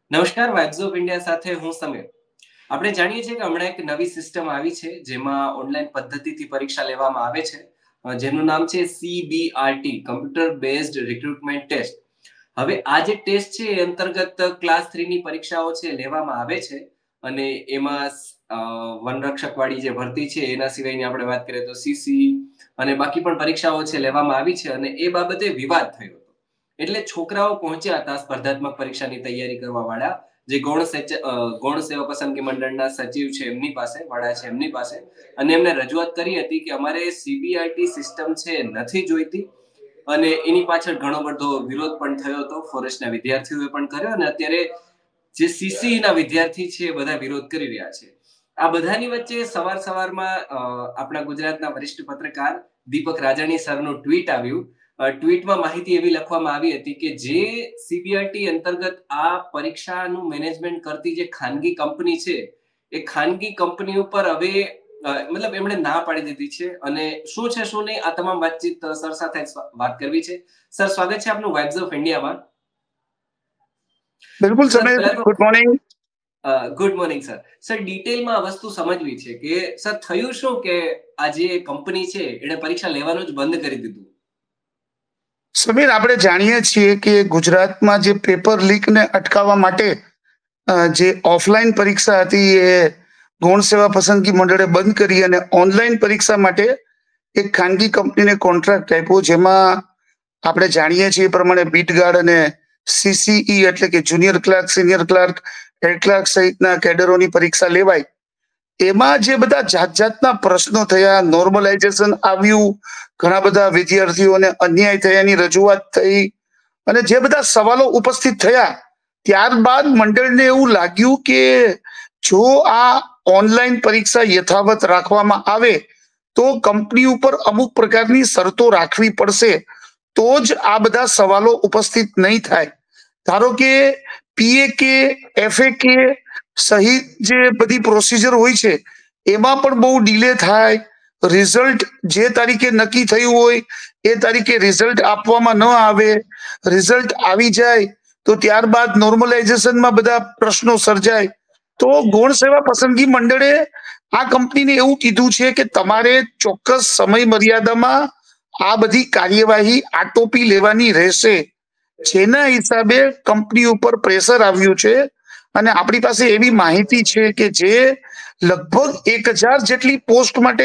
નમસ્કાર, vibes of India સાથે હું સમીર. આપણે જાણીએ છીએ કે હમણાં એક નવી સિસ્ટમ આવી છે જેમાં ઓનલાઈન પદ્ધતિથી પરીક્ષા લેવામાં આવે છે, જેનું નામ છે CBRT, computer based recruitment test. હવે આ જે ટેસ્ટ છે એ અંતર્ગત ક્લાસ 3 ની પરીક્ષાઓ છે લેવામાં આવે છે અને એમાં વનરક્ષક વાળી જે ભરતી છે એના સિવાયની આપણે વાત કરીએ તો CC અને બાકી પણ પરીક્ષાઓ છે લેવામાં આવી છે અને એ બાબતે વિવાદ થયો હતો. એટલે છોકરાઓ પહોંચ્યા હતા સ્પર્ધાત્મક પરીક્ષાની તૈયારી કરવા વાળા, જે ગૌણ સેવા પસંદગી મંડળના સચિવ છે એમની પાસે, વડા છે એમની પાસે, અને એમને રજૂઆત કરી હતી કે અમારે CBRT સિસ્ટમ છે નથી જોઈતી. અને એની પાછળ ઘણો બધો વિરોધ પણ થયો હતો, ફોરેસ્ટના વિદ્યાર્થીઓએ પણ કર્યો અને અત્યારે જે CC ના વિદ્યાર્થી છે એ બધા વિરોધ કરી રહ્યા છે. આ બધાની વચ્ચે સવારમાં આપણા ગુજરાતના વરિષ્ઠ પત્રકાર દીપક રાજાણી સરનું ટ્વીટ આવ્યું. ટ્વીટમાં માહિતી એવી લખવામાં આવી હતી કે જે CBRT અંતર્ગત આ પરીક્ષાનું મેનેજમેન્ટ કરતી જે ખાનગી કંપની છે એ ખાનગી કંપની ઉપર હવે મતલબ એમણે ના પાડી દીધી છે અને શું છે શું નહીં આ તમામ વાતચીત સર સાથે વાત કરવી છે. સર, સ્વાગત છે આપનું વાઇબ્સ ઓફ ઇન્ડિયામાં. બિલકુલ Samir, good morning. Good morning sir. Sir, ડિટેલમાં આ વસ્તુ સમજવી છે કે સર થયું શું કે આ જે કંપની છે એને પરીક્ષા લેવાનું જ બંધ કરી દીધું? સમીર, આપણે જાણીએ છીએ કે ગુજરાતમાં જે પેપર લીકને અટકાવવા માટે જે ઓફલાઈન પરીક્ષા હતી એ ગૌણ સેવા પસંદગી મંડળે બંધ કરી અને ઓનલાઈન પરીક્ષા માટે એક ખાનગી કંપનીને કોન્ટ્રાક્ટ આપ્યો, જેમાં આપણે જાણીએ છીએ એ પ્રમાણે બીટગાર્ડ અને CCE એટલે કે junior clerk, senior clerk, head clerk સહિતના કેડરોની પરીક્ષા લેવાય. એમાં જે બધા જાતના પ્રશ્નો થયા, નોર્મલાઇઝેશન આવ્યું, ઘણા બધા વિદ્યાર્થીઓને અન્યાય થયાની રજૂઆત થઈ અને જે બધા સવાલો ઉપસ્થિત થયા, ત્યારબાદ મંડળને એવું લાગ્યું કે જો આ ઓનલાઈન પરીક્ષા યથાવત રાખવામાં આવે તો કંપની ઉપર અમુક પ્રકારની શરતો રાખવી પડશે, તો જ આ બધા સવાલો ઉપસ્થિત નહીં થાય. ધારો કે PAK, FAK સહિત જે બધી પ્રોસિજર હોય છે એમાં પણ બહુ ડીલે થાય, રિઝલ્ટ જે તારીખે નક્કી થયું હોય એ તારીખે રિઝલ્ટ આપવામાં ન આવે, રિઝલ્ટ આવી જાય તો ત્યારબાદ નોર્મલાઇઝેશનમાં બધા પ્રશ્નો સર્જાય. તો ગૌણ સેવા પસંદગી મંડળે આ કંપનીને એવું કીધું છે કે તમારે ચોક્કસ સમય મર્યાદામાં આ બધી કાર્યવાહી આટોપી લેવાની રહેશે, જેના હિસાબે કંપની ઉપર પ્રેશર આવ્યું છે. અને આપણી પાસે એવી માહિતી છે કે જે લગભગ 1000 જેટલી પોસ્ટ માટે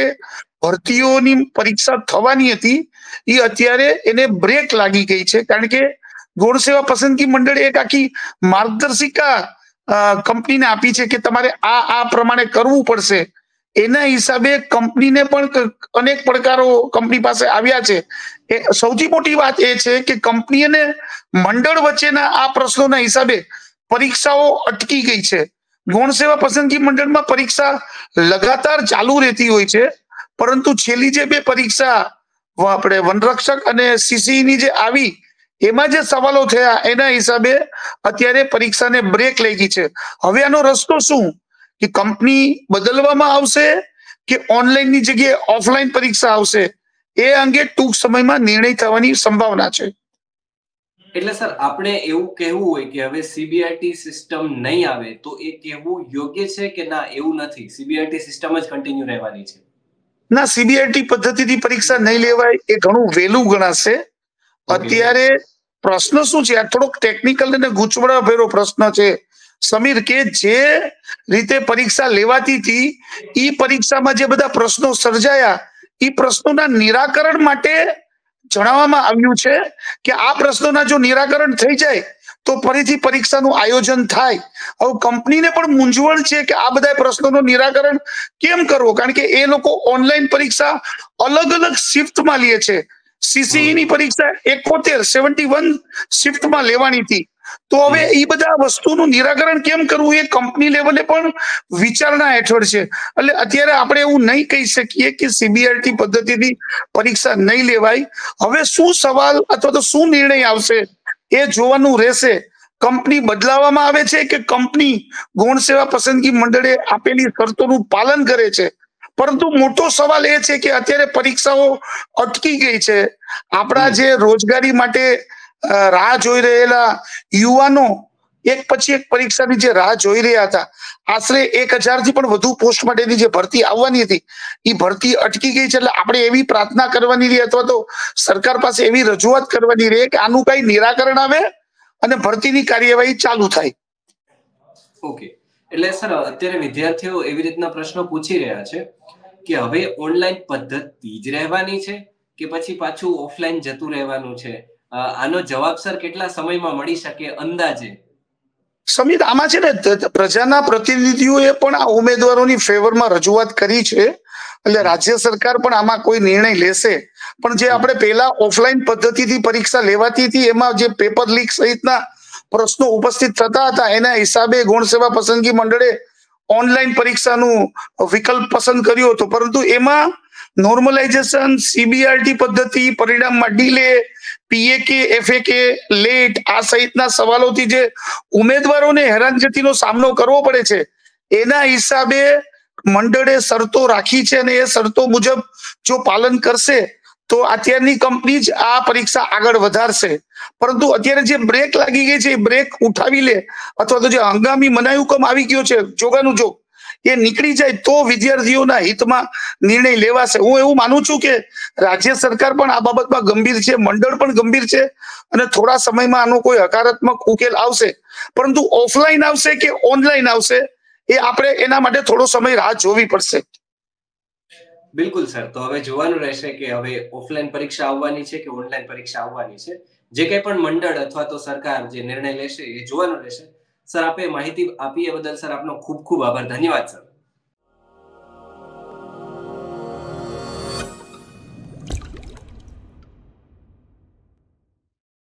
ભરતીઓની પરીક્ષા થવાની હતી એ અત્યારે એને બ્રેક લાગી ગઈ છે, કારણ કે ગૌણ સેવા પસંદગી મંડળે એક આખી માર્ગદર્શિકા કંપનીને આપી છે કે તમારે આ પ્રમાણે કરવું પડશે. એના હિસાબે કંપનીને પણ અનેક પડકારો કંપની પાસે આવ્યા છે. એ સૌથી મોટી વાત એ છે કે કંપની અને મંડળ વચ્ચેના આ પ્રશ્નોના હિસાબે પરીક્ષાઓ અટકી ગઈ છે. ગૌણ સેવા પસંદગી મંડળમાં પરીક્ષા લગાતાર ચાલુ રહેતી હોય છે, પરંતુ છેલ્લી જે બે પરીક્ષા આપણે વનરક્ષક અને CCE ની જે આવી એમાં જે સવાલો થયા એના હિસાબે અત્યારે પરીક્ષાને બ્રેક લાગી છે. હવે આનો રસ્તો શું, કે કંપની બદલવામાં આવશે કે ઓનલાઈનની જગ્યાએ ઓફલાઈન પરીક્ષા આવશે, એ અંગે ટૂંક સમયમાં નિર્ણય થવાની સંભાવના છે. એટલે સર આપણે એવું કહેવું હોય કે હવે CBRT સિસ્ટમ નહીં આવે તો એ કહેવું યોગ્ય છે કે ના એવું નથી, CBRT સિસ્ટમ જ કન્ટિન્યુ રહેવાની છે? ના, CBRT પદ્ધતિથી પરીક્ષા નહીં લેવાય એ ઘણું વહેલું ગણાશે. અત્યારે પ્રશ્ન શું છે, આ થોડોક ટેકનિકલ અને ગૂંચવણાભેરો પ્રશ્ન છે સમીર, કે જે રીતે પરીક્ષા લેવાતી હતી એ પરીક્ષામાં જે બધા પ્રશ્નો સર્જાયા એ પ્રશ્નોના નિરાકરણ માટે જણાવવામાં આવ્યું છે કે આ પ્રશ્નોના જો નિરાકરણ થઈ જાય તો ફરીથી પરીક્ષાનું આયોજન થાય. હવે કંપનીને પણ મૂંઝવણ છે કે આ બધા પ્રશ્નોનું નિરાકરણ કેમ કરવો, કારણ કે એ લોકો ઓનલાઈન પરીક્ષા અલગ અલગ શિફ્ટમાં લે છે. CCE ની પરીક્ષા 71 શિફ્ટમાં લેવાની હતી, તો હવે એ બધા વસ્તુનું નિરાકરણ કેમ કરવું એ કંપની લેવલે પણ વિચારણા હેઠળ છે. એટલે અત્યારે આપણે એવું નહીં કહી શકીએ કે CBRT પદ્ધતિથી પરીક્ષા નહીં લેવાય. હવે શું સવાલ અથવા તો શું નિર્ણય આવશે એ જોવાનું રહેશે. કંપની બદલાવામાં આવે છે કે કંપની ગૌણ સેવા પસંદગી મંડળે આપેલી શરતોનું પાલન કરે છે, પરંતુ મોટો સવાલ એ છે કે અત્યારે પરીક્ષાઓ અટકી ગઈ છે. આપણા જે રોજગારી માટે રાહ જોઈ રહેલા યુવાનો એક પછી એક પરીક્ષાની જે રાહ જોઈ રહ્યા હતા, આશરે 1000 થી પણ વધુ પોસ્ટ માટેની જે ભરતી આવવાની હતી એ ભરતી અટકી ગઈ છે. એટલે આપણે એવી પ્રાર્થના કરવાની રહી અથવા તો સરકાર પાસે એવી રજૂઆત કરવાની રહે કે આનું કઈ નિરાકરણ આવે અને ભરતીની કાર્યવાહી ચાલુ થાય. ઓકે, એટલે સર અત્યારે વિદ્યાર્થીઓ એવી રીતના પ્રશ્નો પૂછી રહ્યા છે કે હવે ઓનલાઈન પદ્ધતિ જ રહેવાની છે કે પછી પાછું ઓફલાઈન જતું રહેવાનું છે. આનો જવાબ સર કેટલા સમયમાં મળી શકે અંદાજે? સમિત, આમાં છે ને પ્રજાના પ્રતિનિધિઓએ પણ આ ઉમેદવારોની ફેવરમાં રજૂઆત કરી છે. એટલે રાજ્ય સરકાર પણ આમાં કોઈ નિર્ણય લેશે. પણ જે આપણે પહેલા ઓફલાઈન પદ્ધતિથી પરીક્ષા લેવાતી હતી એમાં જે પેપર લીક સહિતના પ્રશ્નો ઉપસ્થિત થતા હતા એના હિસાબે ગૌણ સેવા પસંદગી મંડળે ઓનલાઈન પરીક્ષાનું વિકલ્પ પસંદ કર્યો હતો. પરંતુ એમાં નોર્મલાઇઝેશન, સીબીઆરટી પદ્ધતિ, પરિણામમાં ડીલે, પીએકે, એફએકે, લેટ આ સહિતના સવાલોથી જે ઉમેદવારોને હેરાનગતિનો સામનો કરવો પડે છે એના હિસાબે મંડળે શરતો રાખી છે અને એ શરતો મુજબ જો પાલન કરશે તો અત્યારની કંપની જ આ પરીક્ષા આગળ વધારશે. પરંતુ અત્યારે જે બ્રેક લાગી ગઈ છે એ બ્રેક ઉઠાવી લે અથવા તો જે હંગામી મનાઈ હુકમ આવી ગયો છે જોગાનું જોગ એ નીકળી જાય તો વિદ્યાર્થીઓના હિતમાં નિર્ણય લેવાશે. હું એવું માનું છું કે રાજ્ય સરકાર પણ આ બાબતમાં ગંભીર છે, મંડળ પણ ગંભીર છે અને થોડા સમયમાં આનો કોઈ હકારાત્મક ઉકેલ આવશે. પરંતુ ઓફલાઈન આવશે કે ઓનલાઈન આવશે એ આપણે એના માટે થોડો સમય રાહ જોવી પડશે. બિલકુલ સર, તો હવે જોવાનું રહેશે કે હવે ઓફલાઈન પરીક્ષા આવવાની છે કે ઓનલાઈન પરીક્ષા આવવાની છે. જે કંઈ પણ મંડળ અથવા તો સરકાર જે નિર્ણય લેશે એ જોવાનું રહેશે. સર, આપે માહિતી આપી એ બદલ સર આપનો ખૂબ ખૂબ આભાર. ધન્યવાદ સર.